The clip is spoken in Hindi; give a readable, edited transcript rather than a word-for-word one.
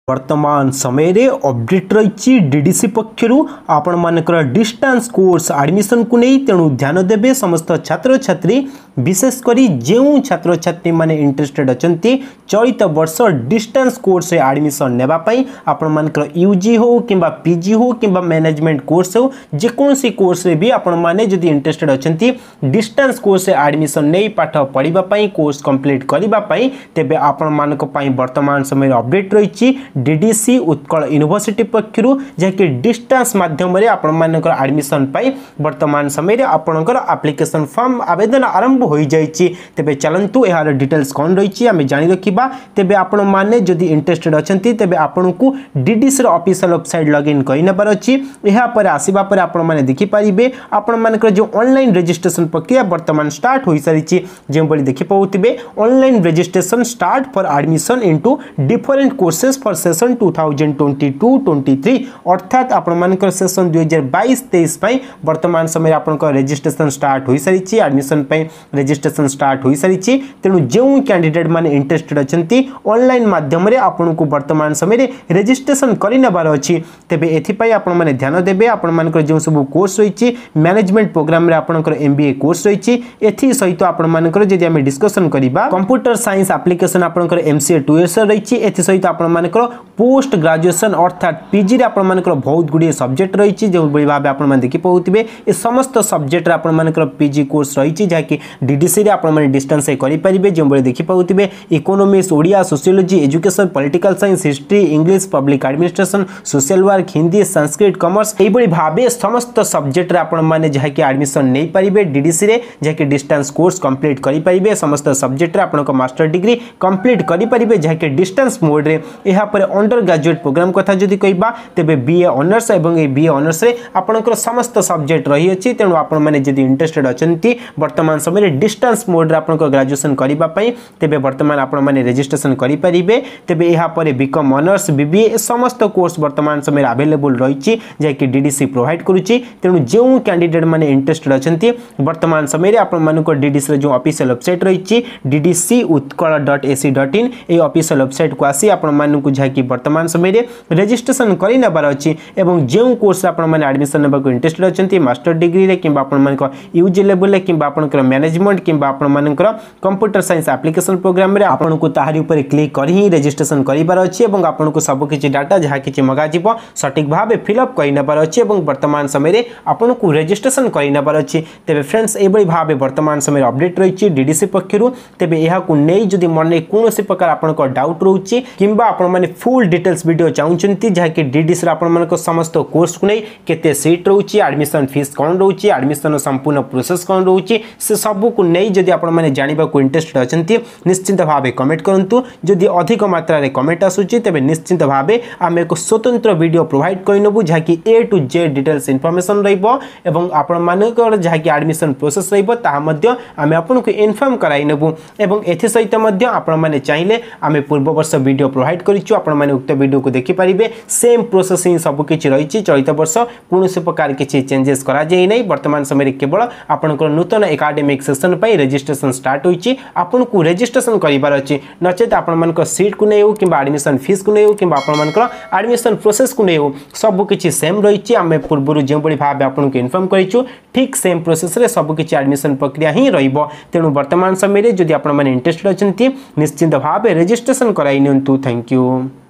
वर्तमान समय रे अपडेट रही डीडीसी पक्षरु आपण मानकर डिस्टेंस कोर्स एडमिशन को नहीं तेणु ध्यान देबे समस्त छात्र छात्री विशेषकर जो छात्र छात्री माने इंटरेस्टेड अछंती चलित वर्ष डिस्टेंस कोर्स रे एडमिशन नेबा पई आपण मानकर यूजी हो किंबा पीजी हो किंबा मैनेजमेंट कोर्स हो जे कोनसी कोर्स रे भी आपण माने जदी इंटरेस्टेड अछंती डिस्टेंस कोर्स रे एडमिशन नै पाठ पढिबा पई कोर्स कंप्लीट करिबा पई तेबे आपण मानक पई वर्तमान समय अपडेट रही डीडीसी उत्कल यूनिवर्सिटी पक्षरु जेकी डिस्टेंस माध्यम रे आपण मानकर एडमिशन पाई वर्तमान समय रे आपनकर एप्लिकेशन फॉर्म आवेदन आरंभ होई जाईची। तेबे चलंतु एहार डिटेल्स कोन रहिची आमे जानि रखिबा। तेबे आपण माने जदी इंटरेस्टेड अछंती तेबे आपनकु डीडीसी रो ऑफिशियल वेबसाइट लॉगिन करिना पर अछि। एहा पर आसीबा पर आपण माने देखि परिबे आपण मानकर जो ऑनलाइन रजिस्ट्रेशन प्रक्रिया वर्तमान स्टार्ट होई सारिची। जे बली देखि पउतिबे online registration start for admission into different courses for session 2022-23 अर्थात आपण मानकर सेशन 2022-23 पई वर्तमान समय आपनकर रजिस्ट्रेशन स्टार्ट होई सारिची। एडमिशन पई रजिस्ट्रेशन स्टार्ट होई सारिची। तेनु जो कैंडिडेट माने इंटरेस्टेड अछंती ऑनलाइन माध्यम रे आपनकु वर्तमान समय रे रजिस्ट्रेशन करि नबार अछि। तेबे एथि पई आपण माने ध्यान देबे आपण मानकर जो सब कोर्स रहिची मैनेजमेंट प्रोग्राम रे आपनकर एमबीए कोर्स रहिची। एथि सहित आपण मानकर जदि हम डिस्कशन करिबा कंप्यूटर साइंस एप्लिकेशन आपनकर एमसीए 2 इयर्स रहिची। एथि सहित आपण मानकर पोस्ट ग्रेजुएशन अर्थात पीजी रे आपण मानकर बहुत गुडी सब्जेक्ट रहिची। जो बळी भाबे आपण माने देखि पउतिबे ए समस्त सब्जेक्ट रे आपण मानकर पीजी कोर्स रहिची जाकि डीडीसी रे आपण माने डिस्टेंस से करि परिबे। जो बळी देखि पउतिबे economics Odia sociology education political science history English public administration social work Hindi Sanskrit commerce ए बळी भाबे समस्त सब्जेक्ट रे आपण माने जाकि एडमिशन नै परिबे डीडीसी रे जाकि डिस्टेंस कोर्स कंप्लीट करि परिबे। समस्त सब्जेक्ट रे आपण को मास्टर डिग्री कंप्लीट करि परिबे जाकि डिस्टेंस मोड रे। एहा पर अंडर ग्रेजुएट प्रोग्राम कथा जदि कहबा तेबे बीए ऑनर्स एवं ए बीए ऑनर्स रे आपनकर समस्त सब्जेक्ट रही अछि। तेनु आपण माने जदि इंटरेस्टेड अछंती वर्तमान समय रे डिस्टेंस मोड रे आपनकर ग्रेजुएशन करिबा पई तेबे वर्तमान आपण माने रजिस्ट्रेशन करि परिबे। तेबे एहा पर बीकॉम ऑनर्स बीबीए समस्त कोर्स वर्तमान समय अवेलेबल रहिछि जे कि डीडीसी प्रोवाइड करूछि। तेनु जो कैंडिडेट माने इंटरेस्टेड अछंती वर्तमान समय रे आपण मानकर डीडीसी रे जो ऑफिशियल वेबसाइट रहिछि ddcutkala.ac.in ए ऑफिशियल वेबसाइट को आसी आपण मानकु जाकि वर्तमान समय रे रजिस्ट्रेशन करि नबार अछि। एवं जे कोर्स आपण माने एडमिशन नबा को इंटरेस्टेड अछंती मास्टर डिग्री रे किबा आपण मानक यूजी लेवल रे किबा आपनकर मैनेजमेंट किबा आपण मानकर कंप्यूटर साइंस एप्लिकेशन प्रोग्राम रे आपनको ताहारी ऊपर क्लिक करि ही रजिस्ट्रेशन करिबार अछि। एवं आपनको सब किछि डाटा जहा किछि मगा जिवो सटीक भाबे फिलअप करि नबार अछि एवं वर्तमान समय रे आपनको रजिस्ट्रेशन करि नबार अछि। तेबे फ्रेंड्स एबळी भाबे वर्तमान समय अपडेट रहिछि डीडीसी पक्षरु। तेबे एहा को नै जदि मन कोनोसी प्रकार आपनको डाउट रहउछि किबा आपण माने फुल डिटेल्स वीडियो चाहउछंती जहा कि डीडीसी रे आपण मानको समस्त कोर्स को नै केते सीट रहउछि एडमिशन फीस कोन रहउछि एडमिशन संपूर्ण प्रोसेस कोन रहउछि से सब को नै जदि आपण माने जानिबा को इंटरेस्टेड अछंती निश्चित भाबे कमेंट करंतु। जदि अधिक मात्रा रे कमेंट आसुछि तेबे निश्चित भाबे आमे एक स्वतंत्र वीडियो प्रोवाइड करिनबु जहा कि A to Z details information रहइबो एवं आपण मानकर जहा कि एडमिशन प्रोसेस रहइबो ता मध्य आमे आपनको इन्फॉर्म कराइनबु। एवं एथि सहित मध्य आपण माने चाहिले आमे पूर्व वर्ष वीडियो प्रोवाइड करिछु आपण माने उक्त वीडियो को देखि परिबे। सेम प्रोसेसिंग सब किछि रहिछि चलित वर्ष कोनोसी प्रकार किछि चेंजेस करा जाय नै। वर्तमान समय रे केवल आपनकर नूतन एकेडमिक सेशन पई रजिस्ट्रेशन स्टार्ट होइछि। आपनको रजिस्ट्रेशन करिबार अछि नचेत आपण मानकर सीट को नै हो किबा एडमिशन फीस को नै हो किबा आपण मानकर एडमिशन प्रोसेस को नै हो सब किछि सेम रहिछि। आमे पूर्वरु जे बडी भाबे आपनको इन्फॉर्म करिछु ठीक सेम प्रोसेस रे सब किछि एडमिशन प्रक्रिया ही रहिबो। तेनु वर्तमान समय रे जदि आपण माने इंटरेस्टेड अछंती निश्चित भाबे रजिस्ट्रेशन कराइ नियंतु। Thank you.